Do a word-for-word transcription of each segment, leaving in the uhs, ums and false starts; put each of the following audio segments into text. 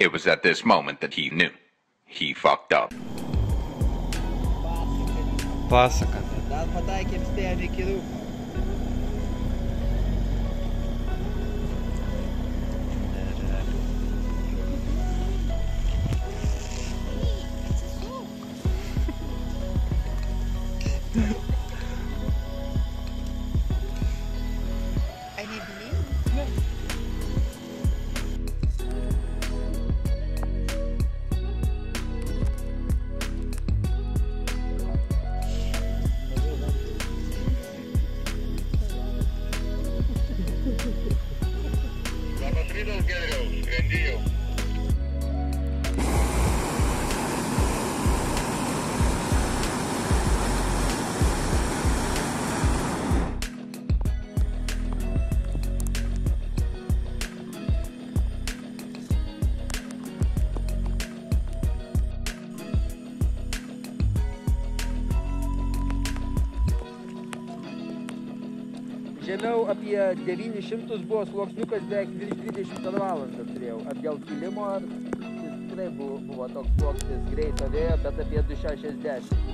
It was at this moment that he knew. He fucked up. Pasaka. Dar pataikėm spėjom iki rūko. Žemiau apie devynis šimtus buvo sluoksniukas, beveik virš dvidešimt per valandą turėjau. Ar dėl kilimo, ar jis tikrai buvo, buvo toks sluoksnis greito vėjo, bet apie du šešiasdešimt.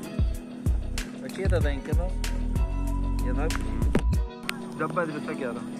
Čia yra rankenos. Dabar viso gero.